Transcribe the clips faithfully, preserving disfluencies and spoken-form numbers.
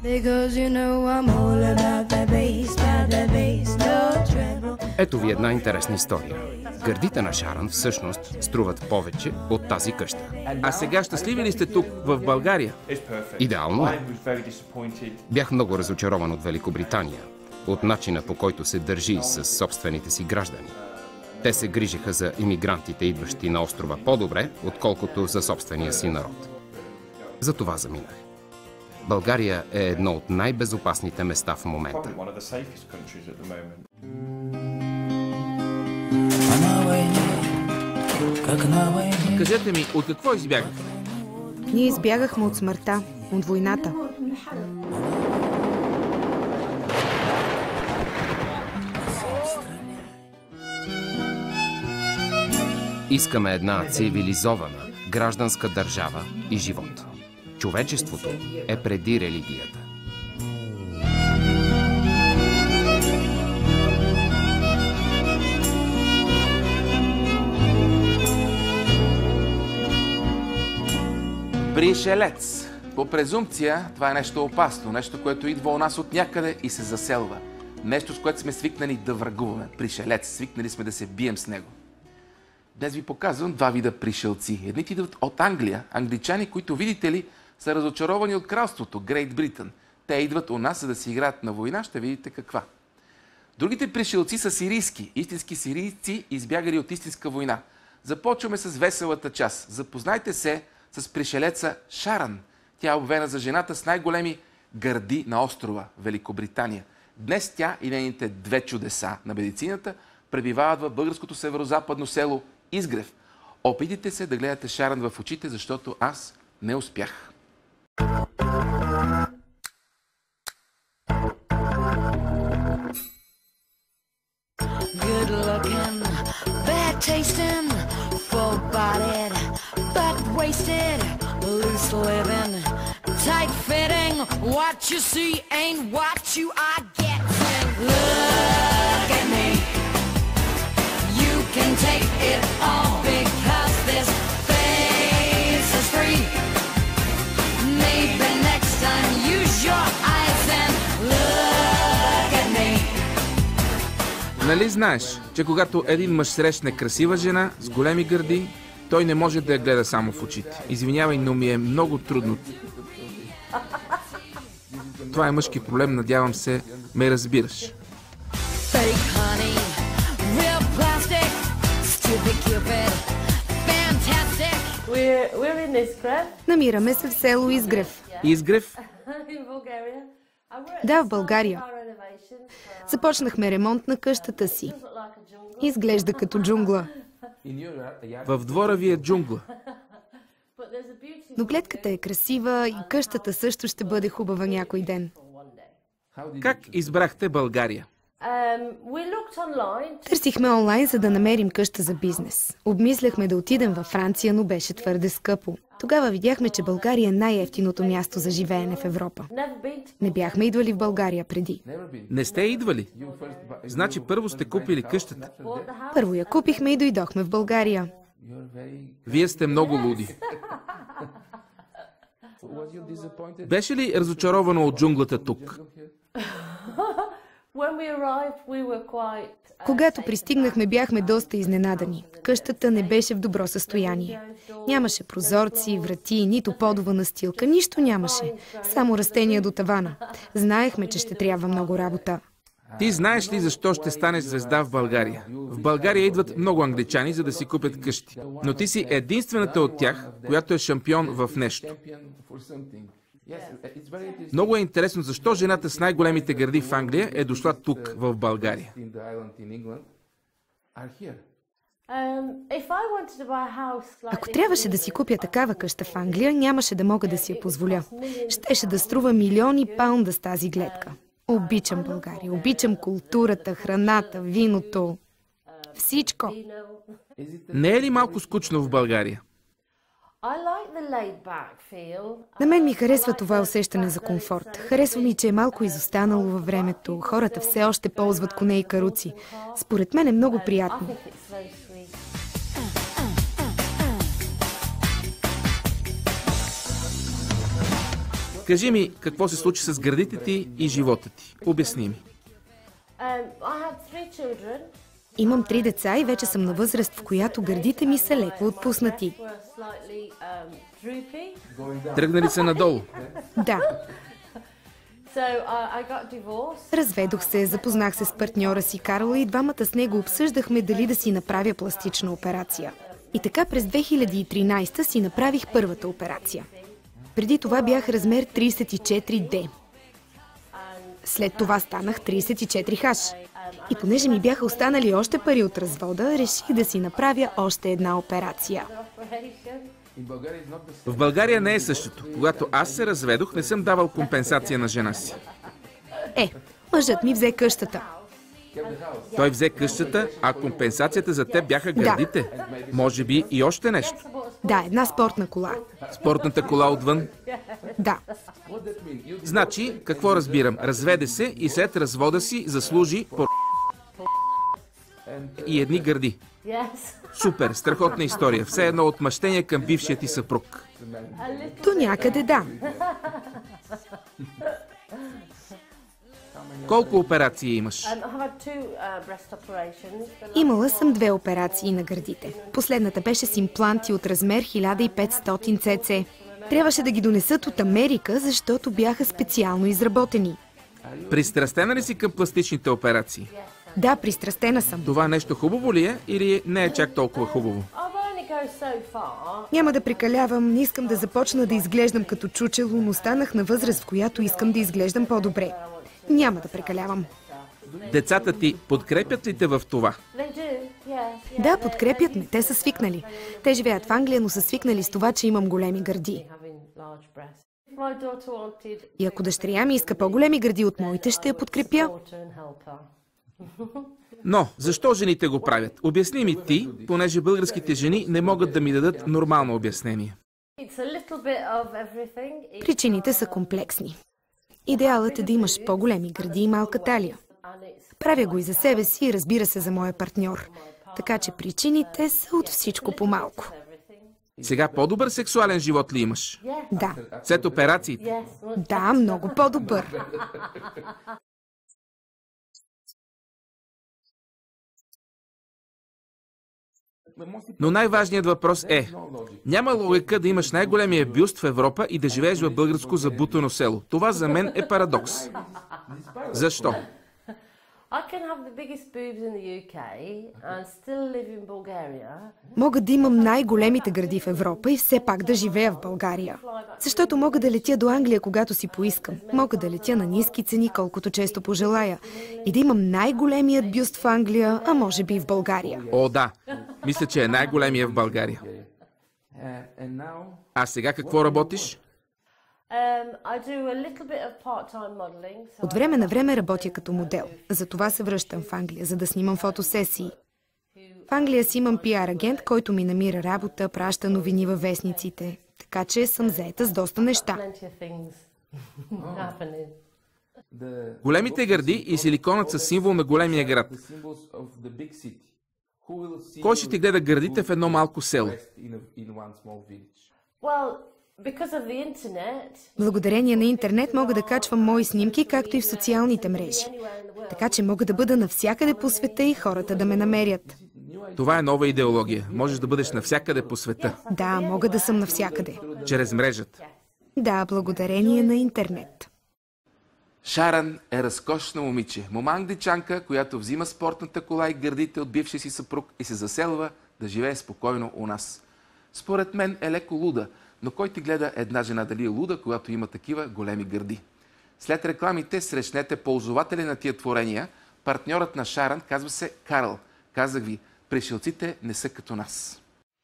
Ето ви една интересна история. Гърдите на Шарън всъщност струват повече от тази къща. А сега щастливи ли сте тук, в България? Идеално е. Бях много разочарован от Великобритания, от начина, по който се държи с собствените си граждани. Те се грижиха за имигрантите, идващи на острова, по-добре, отколкото за собствения си народ. Затова заминах. България е едно от най-безопасните места в момента. Кажете ми, от какво избягахте? Ние избягахме от смъртта, от войната. Искаме една цивилизована, гражданска държава и живот. Човечеството е преди религията. Пришелец. По презумпция това е нещо опасно, нещо, което идва у нас от някъде и се заселва. Нещо, с което сме свикнали да врагуваме. Пришелец. Свикнали сме да се бием с него. Днес ви показвам два вида пришелци. Едните идват от Англия, англичани, които, видите ли, са разочаровани от кралството, Грейт Бритън. Те идват у нас, за да си играят на война, ще видите каква. Другите пришелци са сирийски, истински сирийци, избягали от истинска война. Започваме с веселата част. Запознайте се с пришелеца Шарън. Тя е обявена за жената с най-големи гърди на острова, Великобритания. Днес тя и нейните две чудеса на медицината пребивават в българското северозападно село Изгрев. Опитайте се да гледате Шарън в очите, защото аз не успях. Good looking, bad tasting, full bodied, but wasted, loose living, tight fitting. What you see ain't what you are getting. Look at me. You can take it all because this face is free. Maybe next time use your eyes and look at me. Нали знаеш, че когато един мъж срещне красива жена с големи гърди, той не може да я гледа само в очите. Извинявай, но ми е много трудно. Това е мъжки проблем, надявам се, ме разбираш. Намираме се в село Изгрев. Изгрев? Да, в България. Започнахме ремонт на къщата си. Изглежда като джунгла. В двора ви е джунгла. Но гледката е красива и къщата също ще бъде хубава някой ден. Как избрахте България? Търсихме онлайн, за да намерим къща за бизнес. Обмисляхме да отидем във Франция, но беше твърде скъпо. Тогава видяхме, че България е най-евтиното място за живеене в Европа. Не бяхме идвали в България преди. Не сте идвали? Значи първо сте купили къщата. Първо я купихме и дойдохме в България. Вие сте много луди. Беше ли разочаровано от джунглата тук? Когато пристигнахме, бяхме доста изненадани. Къщата не беше в добро състояние. Нямаше прозорци, врати, нито подова настилка, нищо нямаше. Само растения до тавана. Знаехме, че ще трябва много работа. Ти знаеш ли защо ще станеш звезда в България? В България идват много англичани, за да си купят къщи. Но ти си единствената от тях, която е шампион в нещо. Много е интересно защо жената с най-големите гърди в Англия е дошла тук, в България. Ако трябваше да си купя такава къща в Англия, нямаше да мога да си я позволя. Щеше да струва милиони паунда с тази гледка. Обичам България, обичам културата, храната, виното. Всичко. Не е ли малко скучно в България? На мен ми харесва това усещане за комфорт. Харесва ми, че е малко изостанало във времето. Хората все още ползват коне и каруци. Според мен е много приятно. Кажи ми, какво се случи с гърдите ти и живота ти. Обясни ми. Имам три деца и вече съм на възраст, в която гърдите ми са леко отпуснати. Тръгнали се надолу? Да. Разведох се, запознах се с партньора си Карл и двамата с него обсъждахме дали да си направя пластична операция. И така през две хиляди и тринадесета си направих първата операция. Преди това бях размер тридесет и четири Д. След това станах тридесет и четири Х. И понеже ми бяха останали още пари от развода, реших да си направя още една операция. В България не е същото. Когато аз се разведох, не съм давал компенсация на жена си. Е, мъжът ми взе къщата. Той взе къщата, а компенсацията за теб бяха гърдите? Да. Може би и още нещо? Да, една спортна кола. Спортната кола отвън? Да. Значи, какво разбирам? Разведе се и след развода си заслужи по... и едни гърди. Супер, страхотна история. Все едно отмъщение към бившия ти съпруг. До някъде да. Колко операции имаш? Имала съм две операции на гърдите. Последната беше с импланти от размер хиляда и петстотин цц. Трябваше да ги донесат от Америка, защото бяха специално изработени. Пристрастена ли си към пластичните операции? Да, пристрастена съм. Това нещо хубаво ли е или не е чак толкова хубаво? Няма да прекалявам, не искам да започна да изглеждам като чучело, но станах на възраст, в която искам да изглеждам по-добре. Няма да прекалявам. Децата ти подкрепят ли те в това? Да, подкрепят ме. Те са свикнали. Те живеят в Англия, но са свикнали с това, че имам големи гърди. И ако дъщеря ми иска по-големи гърди от моите, ще я подкрепя. Но, защо жените го правят? Обясни ми ти, понеже българските жени не могат да ми дадат нормално обяснение. Причините са комплексни. Идеалът е да имаш по-големи гърди и малка талия. Правя го и за себе си и разбира се за моя партньор. Така че причините са от всичко по-малко. Сега по-добър сексуален живот ли имаш? Да. След операциите? Да, много по-добър. Но най-важният въпрос е, няма логика да имаш най-големия бюст в Европа и да живееш в българско забутано село. Това за мен е парадокс. Защо? Мога да имам най-големите гърди в Европа и все пак да живея в България. Защото мога да летя до Англия, когато си поискам. Мога да летя на ниски цени, колкото често пожелая. И да имам най-големият бюст в Англия, а може би и в България. О, да. Мисля, че е най-големия в България. А сега какво работиш? От време на време работя като модел. Затова се връщам в Англия, за да снимам фотосесии. В Англия си имам пиар агент, който ми намира работа, праща новини във вестниците. Така че съм заета с доста неща. Големите гърди и силиконът са символ на големия град. Кой ще ти гледа гърдите в едно малко село? Благодарение на интернет мога да качвам мои снимки, както и в социалните мрежи. Така че мога да бъда навсякъде по света и хората да ме намерят. Това е нова идеология. Можеш да бъдеш навсякъде по света. Да, мога да съм навсякъде. Чрез мрежата. Да, благодарение на интернет. Шаран е разкошна момиче. Мома англичанка, която взима спортната кола и гърдите от бившия си съпруг и се заселва да живее спокойно у нас. Според мен е леко луда, но кой ти гледа една жена дали е луда, когато има такива големи гърди? След рекламите срещнете ползователи на тия творения. Партньорът на Шаран казва се Карл. Казах ви, пришелците не са като нас.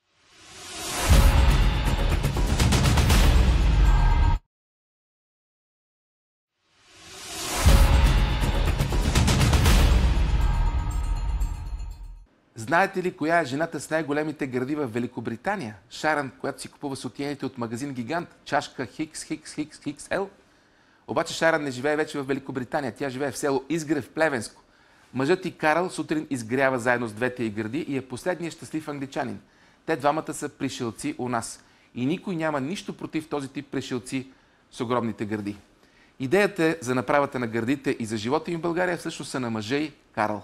Знаете ли коя е жената с най-големите гърди в Великобритания? Шаран, която си купува сутиените от магазин Гигант, чашка Хикс, Хикс, Хикс, Хикс Ел. Обаче Шаран не живее вече в Великобритания, тя живее в село Изгрев, Плевенско. Мъжът и Карл сутрин изгрява заедно с двете й гърди и е последният щастлив англичанин. Те двамата са пришелци у нас. И никой няма нищо против този тип пришелци, с огромните гърди. Идеята за направата на гърдите и за живота им в България всъщност са на мъже и Карл.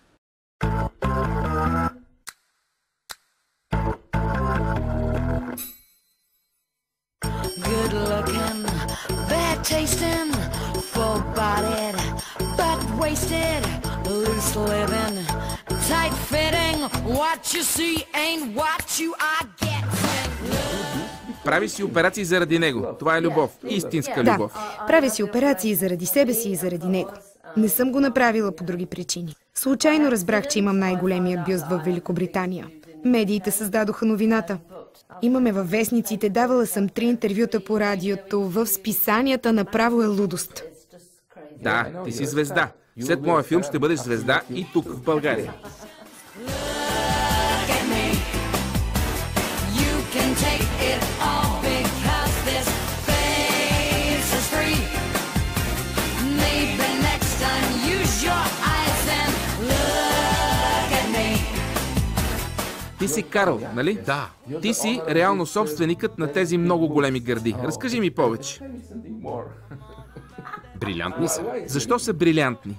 Good looking, bad tasting, full bodied, but wasted, loose living, tight fitting. What you see ain't what you are getting. Прави си операции заради него. Това е любов. Истинска Да, любов. правя си операции заради себе си и заради него. Не съм го направила по други причини. Случайно разбрах, че имам най-големия бюст в Великобритания. Медиите създадоха новината. Имаме във вестниците, давала съм три интервюта по радиото, в списанията, направо е лудост. Да, ти си звезда. След моя филм ще бъдеш звезда и тук в България. Ти си Карл, нали? Да. Ти си реално собственикът на тези много големи гърди. Разкажи ми повече. Брилянтни са. Защо са брилянтни?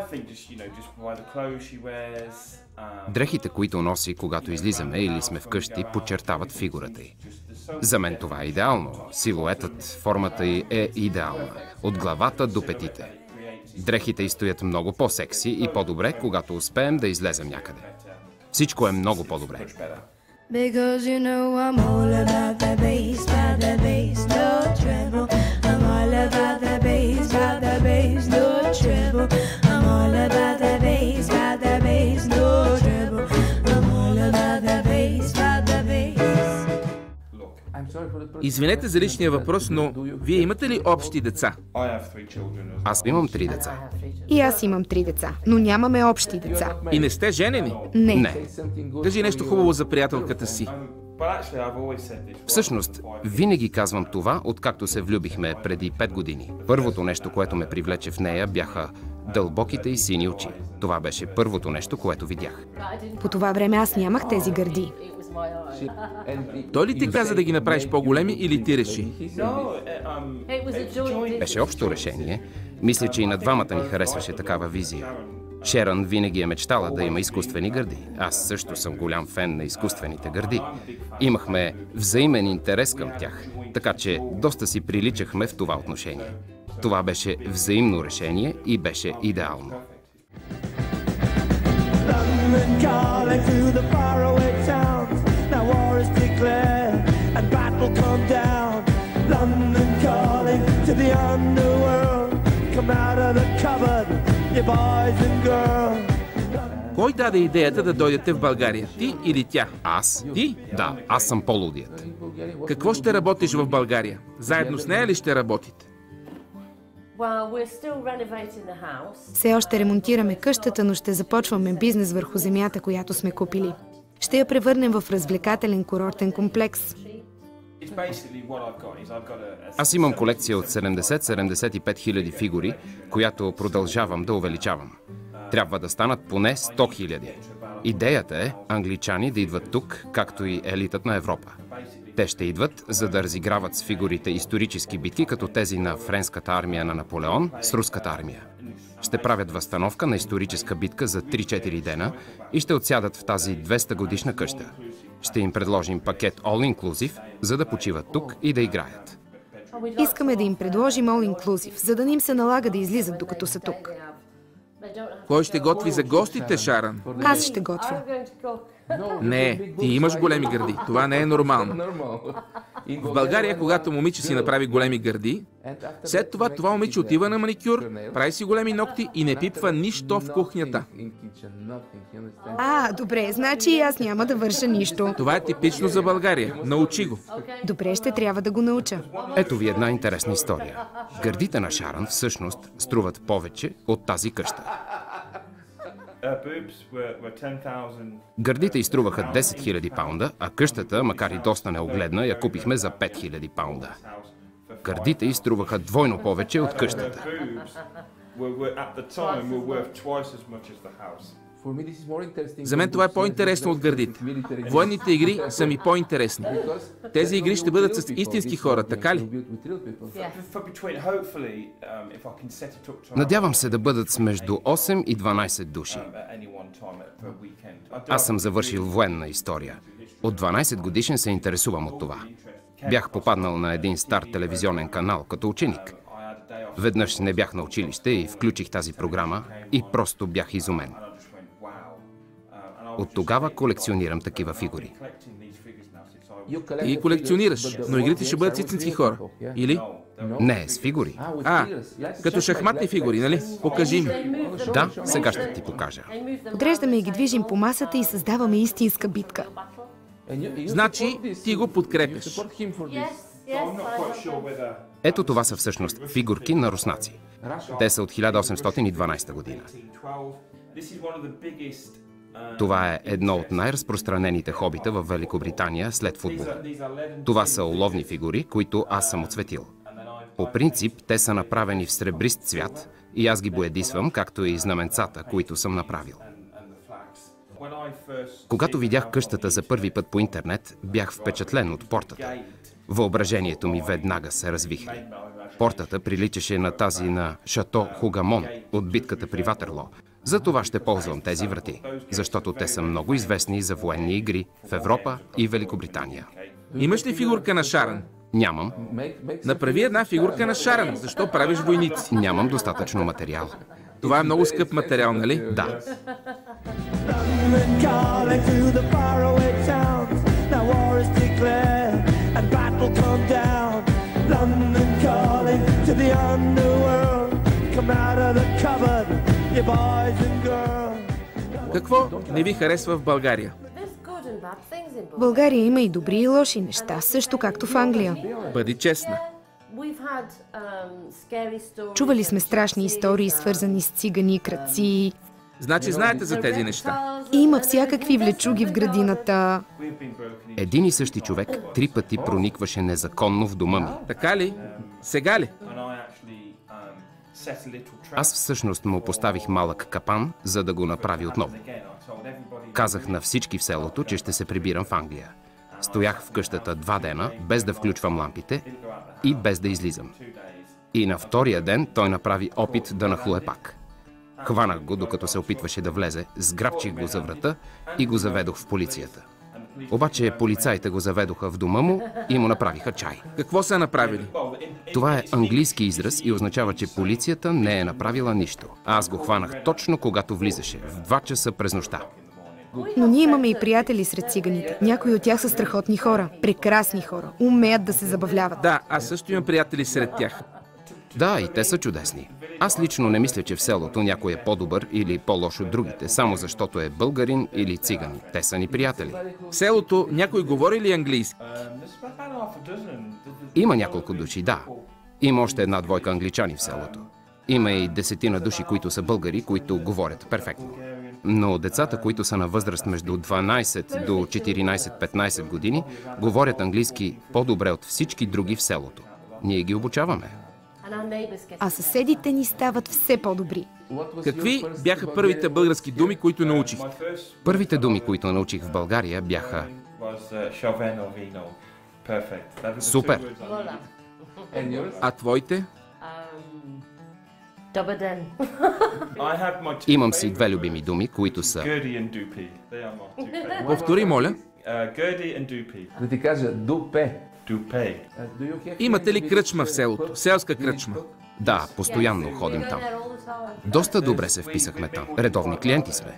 Дрехите, които носи, когато излизаме или сме вкъщи, подчертават фигурата й. За мен това е идеално. Силуетът, формата й е идеална. От главата до петите. Дрехите й стоят много по-секси и по-добре, когато успеем да излезем някъде. Всичко е много по-добре. Because you know I'm all about the bass, about the bass, no treble. I'm all about the bass, about the bass, no treble. I'm all about the bass, about the bass, no treble. I'm all about the bass, about the bass. Извинете за личния въпрос, но вие имате ли общи деца? Аз имам три деца. И аз имам три деца, но нямаме общи деца. И не сте женени? Не. Не. Кажи нещо хубаво за приятелката си. Всъщност, винаги казвам това, откакто се влюбихме преди пет години. Първото нещо, което ме привлече в нея, бяха дълбоките и сини очи. Това беше първото нещо, което видях. По това време аз нямах тези гърди. Той ли ти каза да ги направиш по-големи или ти реши? Беше общо решение. Мисля, че и на двамата ни харесваше такава визия. Шерън винаги е мечтала да има изкуствени гърди. Аз също съм голям фен на изкуствените гърди. Имахме взаимен интерес към тях, така че доста си приличахме в това отношение. Това беше взаимно решение и беше идеално. Кой даде идеята да дойдете в България? Ти или тя? Аз? Ти? Да, аз съм по-лудият. Какво ще работиш в България? Заедно с нея ли ще работите? Все още ремонтираме къщата, но ще започваме бизнес върху земята, която сме купили. Ще я превърнем в развлекателен курортен комплекс. Аз имам колекция от седемдесет до седемдесет и пет хиляди фигури, която продължавам да увеличавам. Трябва да станат поне сто хиляди. Идеята е англичани да идват тук, както и елитът на Европа. Те ще идват, за да разиграват с фигурите исторически битки, като тези на френската армия на Наполеон с руската армия. Ще правят възстановка на историческа битка за три-четири дена и ще отсядат в тази двеста годишна къща. Ще им предложим пакет All Inclusive, за да почиват тук и да играят. Искаме да им предложим All Inclusive, за да не им се налага да излизат докато са тук. Кой ще готви за гостите, Шарън? Аз ще готвя. Не, ти имаш големи гърди. Това не е нормално. В България, когато момиче си направи големи гърди, след това това момиче отива на маникюр, прави си големи ногти и не пипва нищо в кухнята. А, добре, значи и аз няма да върша нищо. Това е типично за България. Научи го. Добре, ще трябва да го науча. Ето ви една интересна история. Гърдите на Шарън всъщност струват повече от тази къща. Гърдите изтруваха десет хиляди паунда, а къщата, макар и доста неогледна, я купихме за пет хиляди паунда. Гърдите изтруваха двойно повече от къщата. За мен това е по-интересно от гърдите. Военните игри са ми по-интересни. Тези игри ще бъдат с истински хора, така ли? Надявам се да бъдат с между осем и дванайсет души. Аз съм завършил военна история. От дванайсет годишен се интересувам от това. Бях попаднал на един стар телевизионен канал като ученик. Веднъж не бях на училище и включих тази програма и просто бях изумен. От тогава колекционирам такива фигури. И колекционираш, но игрите ще бъдат с истински хора, или? Не, с фигури. А, като шахматни фигури, нали? Покажи ми. Да, сега ще ти покажа. Подреждаме и ги движим по масата и създаваме истинска битка. Значи, ти го подкрепяш. Ето това са всъщност фигурки на руснаци. Те са от хиляда осемстотин и дванайсета година. Това е едно от най-разпространените хобита в Великобритания след футбола. Това са оловни фигури, които аз съм оцветил. По принцип, те са направени в сребрист цвят и аз ги боядисвам, както и знаменцата, които съм направил. Когато видях къщата за първи път по интернет, бях впечатлен от портата. Въображението ми веднага се развихри. Портата приличаше на тази на Шато Хугамон от битката при Ватерло. Затова ще ползвам тези врати, защото те са много известни за военни игри в Европа и Великобритания. Имаш ли фигурка на Шаран? Нямам. Направи една фигурка на Шаран. Защо правиш войници? Нямам достатъчно материал. Това е много скъп материал, нали? Да. Какво не ви харесва в България? В България има и добри и лоши неща, също както в Англия. Бъди честна. Чували сме страшни истории, свързани с цигани, крадци. Значи знаете за тези неща. Има всякакви влечуги в градината. Един и същи човек три пъти проникваше незаконно в дома ми. Така ли? Сега ли? Аз всъщност му поставих малък капан, за да го направи отново. Казах на всички в селото, че ще се прибирам в Англия. Стоях в къщата два дена, без да включвам лампите и без да излизам. И на втория ден той направи опит да нахлуе пак. Хванах го, докато се опитваше да влезе, сграбчих го за врата и го заведох в полицията. Обаче полицаите го заведоха в дома му и му направиха чай. Какво са направили? Това е английски израз и означава, че полицията не е направила нищо. Аз го хванах точно когато влизаше, в два часа през нощта. Но ние имаме и приятели сред циганите. Някои от тях са страхотни хора, прекрасни хора, умеят да се забавляват. Да, аз също имам приятели сред тях. Да, и те са чудесни. Аз лично не мисля, че в селото някой е по-добър или по-лош от другите, само защото е българин или циган. Те са ни приятели. В селото някой говори ли английски? Има няколко души, да. Има още една двойка англичани в селото. Има и десетина души, които са българи, които говорят перфектно. Но децата, които са на възраст между дванайсет до четиринайсет-петнайсет години, говорят английски по-добре от всички други в селото. Ние ги обучаваме. А съседите ни стават все по-добри. Какви бяха първите български думи, които научих? Първите думи, които научих в България, бяха супер. А твоите? Добър ден. Имам си две любими думи, които са... Повтори, моля. Да ти кажа дупе. Имате ли кръчма в селото? Селска кръчма? Да, постоянно ходим там. Доста добре се вписахме там. Редовни клиенти сме.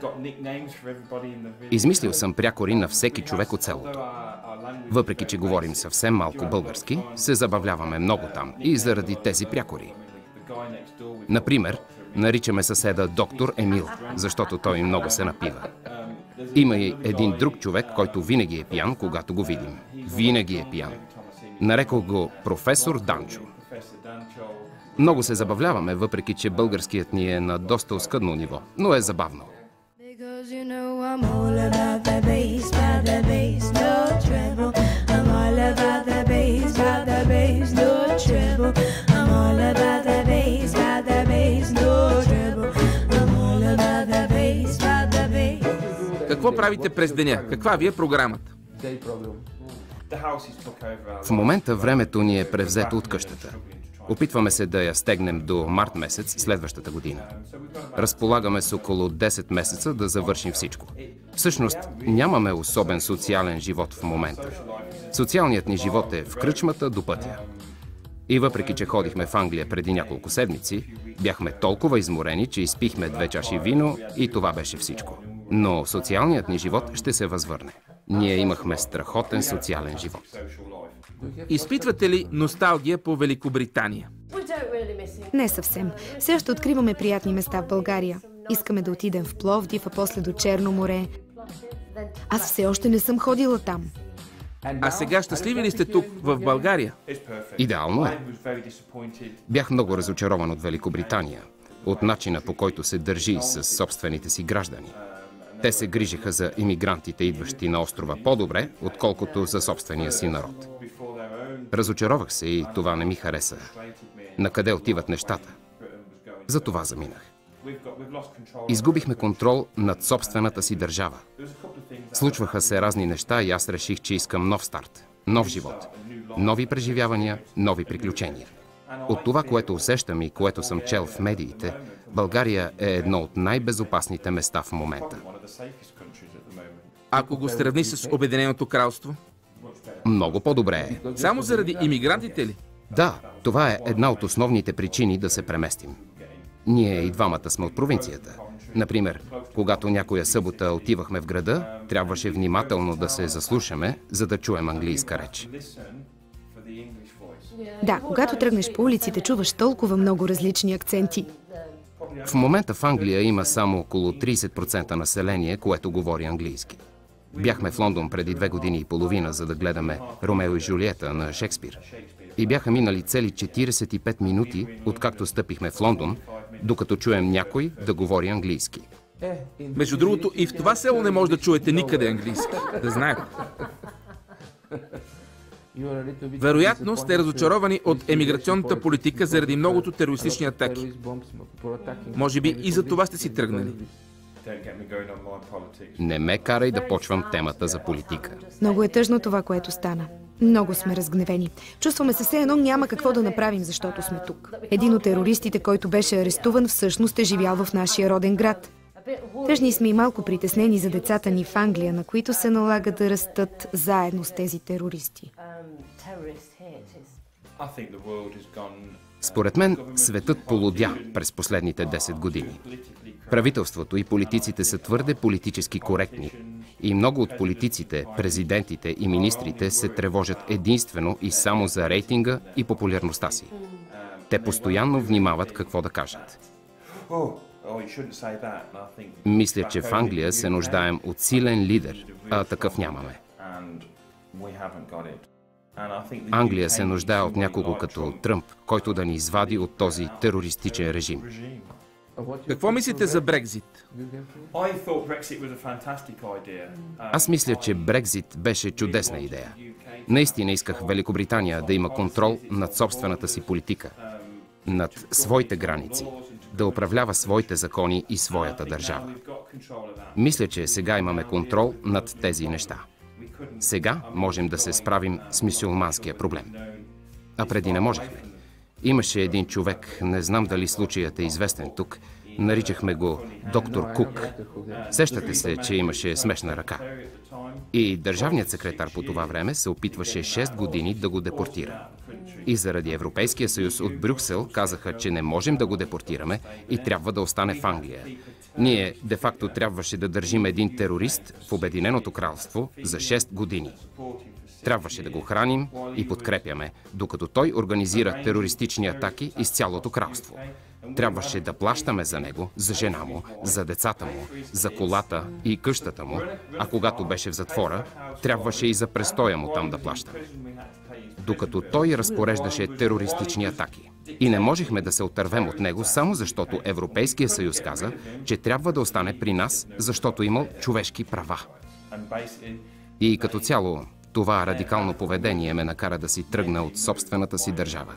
Измислил съм прякори на всеки човек от селото. Въпреки че говорим съвсем малко български, се забавляваме много там и заради тези прякори. Например, наричаме съседа доктор Емил, защото той много се напива. Има и един друг човек, който винаги е пиян, когато го видим. Винаги е пиян. Нарекох го професор Данчо. Много се забавляваме, въпреки че българският ни е на доста оскъдно ниво, но е забавно. Bass, Какво правите през деня? Каква ви е програмата? В момента времето ни е превзето от къщата. Опитваме се да я стегнем до март месец следващата година. Разполагаме с около десет месеца да завършим всичко. Всъщност, нямаме особен социален живот в момента. Социалният ни живот е в кръчмата до пътя. И въпреки, че ходихме в Англия преди няколко седмици, бяхме толкова изморени, че изпихме две чаши вино и това беше всичко. Но социалният ни живот ще се възвърне. Ние имахме страхотен социален живот. Изпитвате ли носталгия по Великобритания? Не съвсем. Все още откриваме приятни места в България. Искаме да отидем в Пловдив, а после до Черно море. Аз все още не съм ходила там. А сега щастливи ли сте тук, в България? Идеално е. Бях много разочарован от Великобритания, от начина, по който се държи с собствените си граждани. Те се грижиха за имигрантите, идващи на острова, по-добре, отколкото за собствения си народ. Разочаровах се и това не ми хареса. Накъде отиват нещата? За това заминах. Изгубихме контрол над собствената си държава. Случваха се разни неща и аз реших, че искам нов старт, нов живот, нови преживявания, нови приключения. От това, което усещам и което съм чел в медиите, България е едно от най-безопасните места в момента. Ако го сравни с Обединеното кралство? Много по-добре е. Само заради имигрантите ли? Да, това е една от основните причини да се преместим. Ние и двамата сме от провинцията. Например, когато някоя събота отивахме в града, трябваше внимателно да се заслушаме, за да чуем английска реч. Да, когато тръгнеш по улиците, чуваш толкова много различни акценти. В момента в Англия има само около трийсет процента население, което говори английски. Бяхме в Лондон преди две години и половина, за да гледаме Ромео и Жулиета на Шекспир. И бяха минали цели четирийсет и пет минути, откакто стъпихме в Лондон, докато чуем някой да говори английски. Между другото, и в това село не може да чуете никъде английски. Да знаете. Вероятно сте разочаровани от емиграционната политика заради многото терористични атаки. Може би и за това сте си тръгнали. Не ме карай да почвам темата за политика. Много е тъжно това, което стана. Много сме разгневени. Чувстваме се все едно няма какво да направим, защото сме тук. Един от терористите, който беше арестуван, всъщност е живял в нашия роден град. Тъжни сме и малко притеснени за децата ни в Англия, на които се налага да растат заедно с тези терористи. Според мен, светът полудя през последните десет години. Правителството и политиците са твърде политически коректни и много от политиците, президентите и министрите се тревожат единствено и само за рейтинга и популярността си. Те постоянно внимават какво да кажат. Мисля, че в Англия се нуждаем от силен лидер, а такъв нямаме. Англия се нуждае от някого като Тръмп, който да ни извади от този терористичен режим. Какво мислите за Брекзит? Аз мисля, че Брекзит беше чудесна идея. Наистина исках Великобритания да има контрол над собствената си политика, над своите граници, да управлява своите закони и своята държава. Мисля, че сега имаме контрол над тези неща. Сега можем да се справим с мюсюлманския проблем. А преди не можехме. Имаше един човек, не знам дали случаят е известен тук, наричахме го доктор Кук. Сещате се, че имаше смешна ръка. И държавният секретар по това време се опитваше шест години да го депортира. И заради Европейския съюз от Брюксел казаха, че не можем да го депортираме и трябва да остане в Англия. Ние, де-факто, трябваше да държим един терорист в Обединеното кралство за шест години. Трябваше да го храним и подкрепяме, докато той организира терористични атаки из цялото кралство. Трябваше да плащаме за него, за жена му, за децата му, за колата и къщата му, а когато беше в затвора, трябваше и за престоя му там да плащаме. Докато той разпореждаше терористични атаки. И не можехме да се отървем от него, само защото Европейския съюз каза, че трябва да остане при нас, защото имал човешки права. И като цяло, това радикално поведение ме накара да си тръгна от собствената си държава.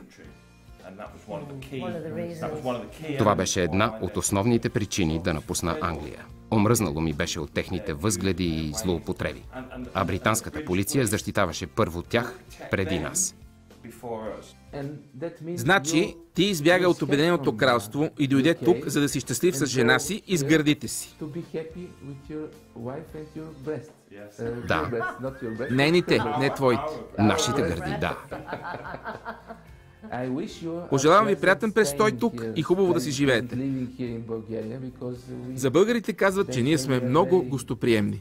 Това беше една от основните причини да напусна Англия. Омръзнало ми беше от техните възгледи и злоупотреби. А британската полиция защитаваше първо тях преди нас. Значи, ти избяга от Обединеното кралство и дойде тук, за да си щастлив с жена си и с гърдите си. Да. Нейните, не твоите. Нашите гърди, да. Пожелавам ви приятен престой тук и хубаво да си живеете. За българите казват, че ние сме много гостоприемни.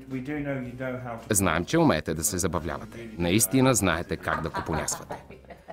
Знаем, че умеете да се забавлявате. Наистина знаете как да купонясвате.